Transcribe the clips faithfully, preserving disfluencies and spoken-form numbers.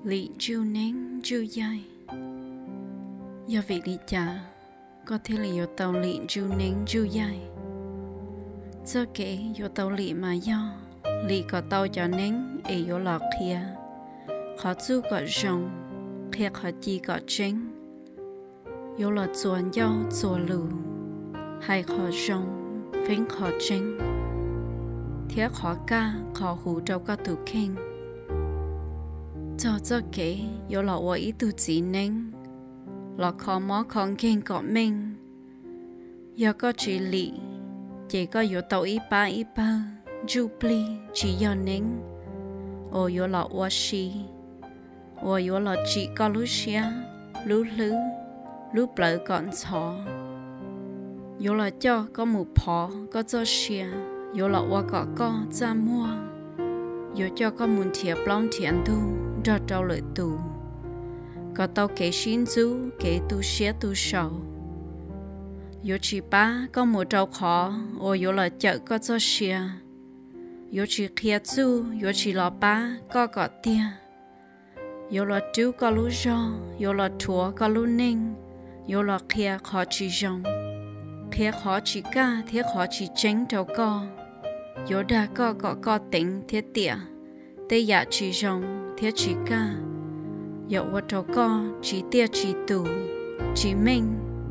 lì chiu nén chiu dai do vị lì cha có thể là do tàu lì chiu nén chiu dai cho kể do tàu lì mà do lì có tàu cho nén ấy do lọt kia khó chú có rong kia khó chi có tránh do lọt chuồn dâu chuồn lù hay khó rong phén khó tránh thiết khó ca khó hủ trâu có tù khen cho cho kể do lọ wa ý tu chỉ nên lọ khó mó con khen có mình do có chỉ lì chỉ có do tàu ý ba ý ba jubli chỉ do nên ô do lọ wa shi ô do lọ chỉ có lú xia lú lú lú bờ còn chó do lọ cho có một phò có cho xia do lọ wa có có cha mua do cho có muốn thiệp long thiện tu cho trâu lợi tù có tao kể xin chú kể tu xế tu sầu yo chỉ ba có một trâu khó ô yo là chợ có cho xia yo chỉ kia chú yo chỉ là ba có có tia yo là chú có lú rò yo là thua có lú ninh yo là kia khó chỉ rong kia khó chỉ ca thiết khó chỉ tránh trâu co yo đã có có có tính thiết tỉa tê dạ chỉ rong thiết chỉ ca dẫu qua trâu co chỉ tia chỉ tù chỉ minh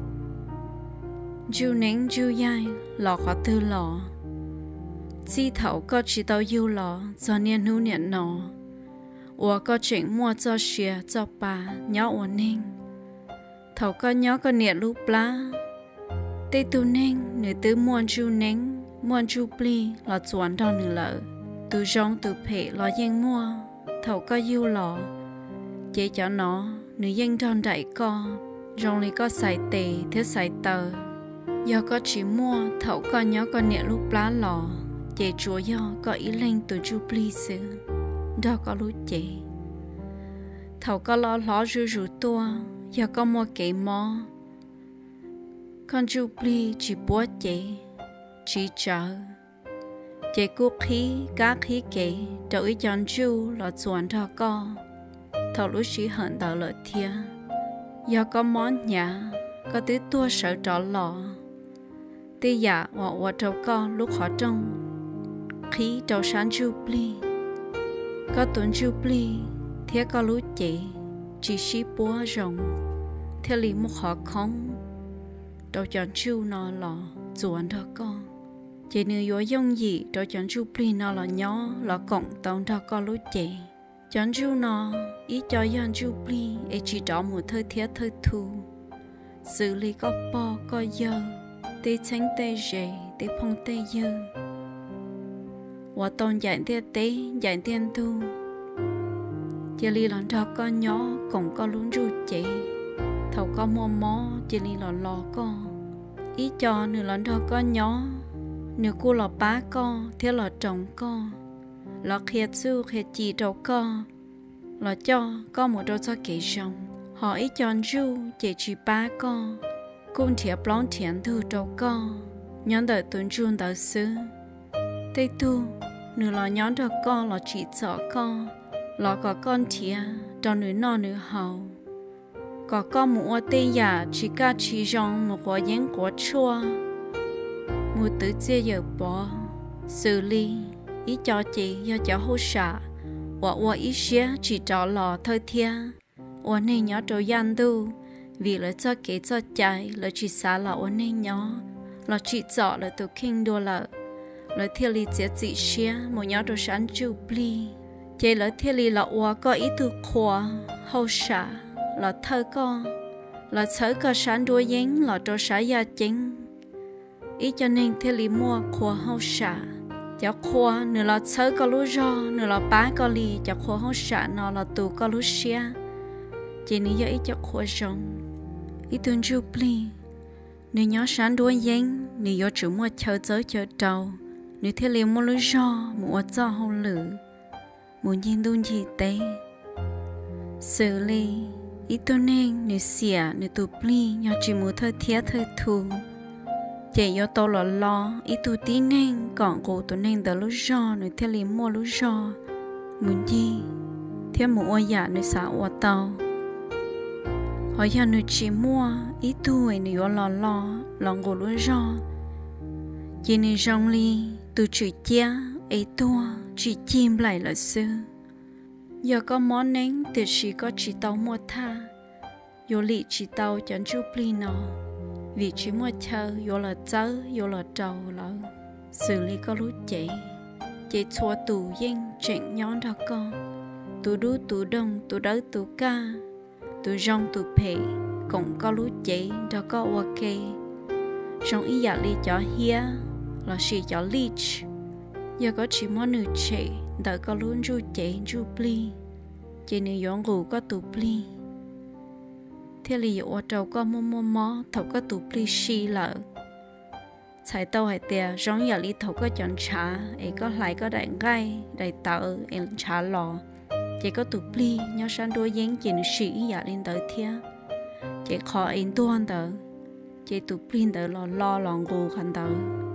chú nén chú dai lọ khó tư lọ chi thảo có chỉ tao yêu lọ cho niên hữu niên nọ ủa có chuyện mua cho xìa cho bà nhỏ ủa nên thảo có nhỏ có niệm lúc lá tê tu nên nữ tứ muôn chú nén muôn chú pli lọ chuẩn đo nữ lợ từ rong từ phê lọ yên mua thảo có yêu lọ chế cho nó nữ yên tròn đại co rong lý có xài tề thiết xài tờ do có chỉ mua thảo có nhỏ có nhẹ lúc lá lò chế chúa do có ý lên từ Jubilee xứ đó có lúc chế thảo có lo ló rư rủ tua do có mua kệ mò con Jubilee chỉ búa chế chỉ chờ chế cú khí cá khí kệ đậu ý chọn chú là chuẩn đó co thảo lúc chỉ hận đạo lợi thia do có món nhà có tới tua sợ trọ lọ tê dạ hoặc hoặc trâu con lúc họ trong khí trâu sáng Jubilee có tuần Jubilee thiết có lũ chị chỉ xí búa rồng thiết lý một họ không trâu chọn chú nó lọ chuẩn đó con chị nữ yếu dông gì trâu chọn Jubilee nó là nhỏ là cộng tổng đó có lũ chị chọn chú nó ý cho dân Jubilee ấy chỉ trọ một thời thiết thời thu xử lý có bò có dơ tê tránh tê rể tê phong tê dơ và tôn giải tê tế giải tiên tu chỉ lý lần đó có nhỏ cũng có luôn ru chế thầu có mua mó chỉ lý lần lò con ý cho nửa lần đó có nhỏ nửa cô lò bá con thiết lò trồng con lò khét su khét chỉ trâu con lò cho có một đôi cho kỹ rồng họ ý chọn ru chỉ chỉ ba con cũng thiệp lon thiện thư trâu con nhóm đời tuần chuông đời xứ tây tu nửa lò nhóm được con lò chỉ sợ con lò có con thìa cho nửa no nửa hậu có con mua tây giả chỉ ca chỉ rong một quả yến quả chua mua tự chia giờ bỏ xử lý ý cho chị do cho hỗ trợ và và ý xía chỉ cho lò thôi thia và nên nhỏ trâu gian tu vì là cho kế cho chạy là chỉ xả là ổn nên nhỏ là chỉ chọn là từ kinh đô là là thiên lý chế chỉ xía một nhỏ đồ sáng Jubilee chế là thiên lý là ủa có ý từ khoa hậu xả là thơ con là sở có sáng đua yến là đồ xả gia chính ý cho nên thiên lý mua khoa hậu xả cho khoa nửa là sở có lú rò nửa là bá có lì cho khoa hậu xả nó là tù có lú xía chỉ ní do ý cho khoa rong ý tuần Jubilee nếu nhỏ sáng đuôi giang nếu do chủ mua chờ tới chờ trâu nếu theo liền mua lúa rò mua cho hậu lử muốn nhìn đun gì tế xử lý ý tuần nên nếu xỉa nếu tụ pli nhỏ chỉ mua thơ thiết thơ thù chỉ do tôi là lo ý tụ tí nên còn cổ tuần nên đỡ lúa rò nếu theo liền mua lúa rò muốn gì thêm một ôi giả nơi xã ua tàu hỏi giờ nơi chỉ mua ít tuổi nếu lo lo lòng gỗ lúa rò chỉ nên rong li từ chữ chia ấy tua chỉ chim lại là sư giờ có món nén từ chỉ có chỉ tàu mua tha yo lì chỉ tàu chẳng chụp li nó vì chỉ mua chờ yo là chớ yo là trâu là xử lý có lúa chế chế chua tủ yên chuyện nhón đó con tủ đu tủ đông tủ đỡ tủ ca tủ rong tủ phe cũng có lúa chế đó có ok trong ý giả li cho hia là chỉ cho leech giờ có chỉ món nữ chế đỡ có lúa ru chế ru pli chế nữ yong gù có tủ pli thế li ở trâu có mò mò mò thầu có tủ pli xì lợ chạy tàu hay tiề rong giả li thầu có chọn trà ấy có lại có đại gai đại tàu em trà lò chỉ có tủ pli nhau sang đôi giếng chỉ nữ sĩ giả lên tới thia chỉ khó em tuôn tới chỉ tủ pli tới lo lo lòng gù khăn tới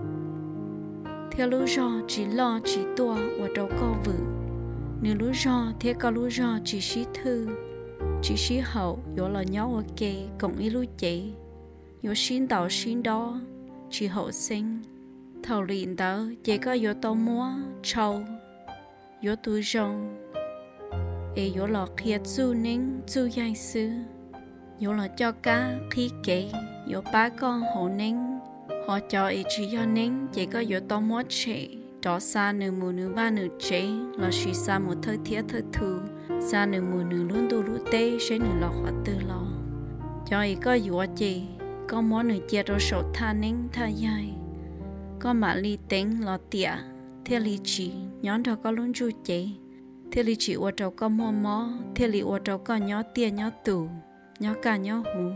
theo lúa rò chỉ lo chỉ tua ở trâu có vự nếu lúa rò theo có lúa rò chỉ xí thư chỉ xí hậu có là nhau ok cộng ý lúa chế có xin tàu xin đó chỉ hậu sinh thầu liền đó chỉ có có tàu múa trâu có túi rong ấy có là kia chú nín chú dài sư có là cho cá khí kế có ba con hổ nín họ cho ý chỉ cho nín chỉ có có tàu múa chế đó xa nửa mùa nửa ba nửa chế là chỉ xa một thời thiết thời thu xa nửa mùa nửa luôn tu lúa tê sẽ nửa lọt hoặc tư lò cho ý có dũa chị có món nửa chia rồi sổ tha nín tha dài có mà ly tính lọ tỉa thế ly chỉ nhón đó có luôn chu chế thế ly chỉ ở trâu có mua mó thế ly ở trâu có nhó tia nhó tủ nhó cả nhó hú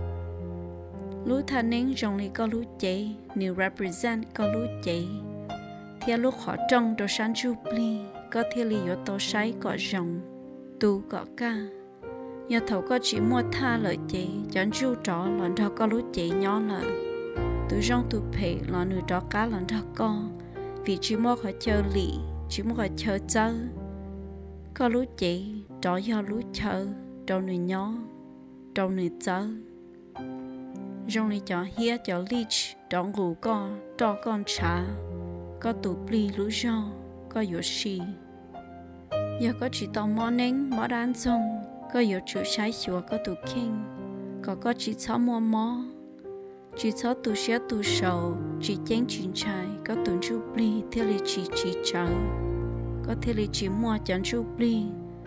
lúa tha nín rong ly có lúa chế nếu represent có lúa chế theo lúc họ trông đồ sáng chụp ly có theo lý do tao sấy có rồng tu có ca nhà thầu có chỉ mua tha lợi chế chẳng chu trọ lần đó có lúa chế nhỏ lợi tu rong tu phe là nửa trọ cá lần đó con vì chỉ mua họ chơi lì chỉ mua họ chơi chơi có lúa chế trọ do lúa chơi trâu nửa nhỏ trâu nửa chơi rong này cho hia cho leech trọ ngủ con trọ con trà có tủ pli lúa rau có dừa xì giờ có chỉ tàu mò nén mò đan xong có dừa chữ trái chùa có tủ king có có chỉ chó mò mò chỉ chó tủ xé tủ sầu chỉ chén chín trái có tủ chu pli theo lý chỉ chỉ chờ có theo lý chỉ mua chén chu pli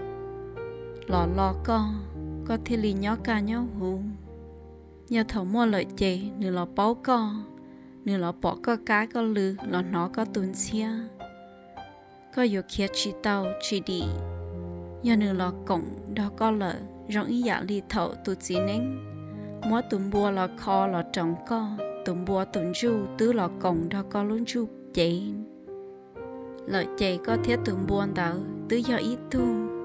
lò lò con có theo lý nhỏ ca nhỏ hú nhà thầu mua lợi chế nửa lò báo con nếu nó bỏ có cá có lư nó nó có tuần xia có nhiều kia chỉ tàu chỉ đi giờ nếu nó cổng đó có lợ rong ý giả li thầu tụt chỉ nín mỗi tuần bùa là kho là trồng co tuần bùa tuần chu tứ là cổng đó có luôn chu chế lợi chế có thiết tuần buồn đó tứ giờ ít tu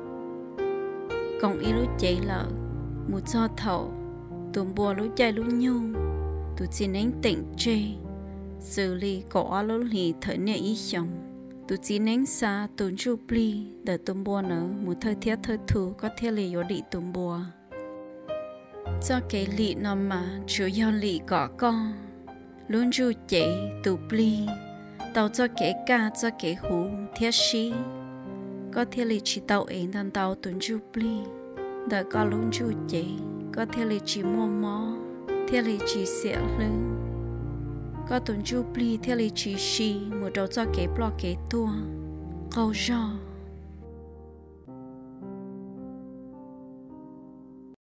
cổng ý lúc chế là một do thầu tuần bùa lúc chế lúc nhu tụt chỉ nín tỉnh chê xử lý có lối lì thời nè ý chồng tụi chỉ nén xa tụi chụp ly để tụm bùa nữa một thời thiết thời thu có thể lì ở đi tụm bùa cho cái lì nó mà chủ yếu lì có con luôn chú chế tụm ly tàu cho cái cá cho cái hú thiết xí có thể lì chỉ tàu ấy đang tàu tụi chụp ly để có luôn chú chế có thể lì chỉ mua mò thiết lì chỉ xẻ lưng có tuần chu pli theo lý chỉ xì một đầu cho kế blo kế tua câu rò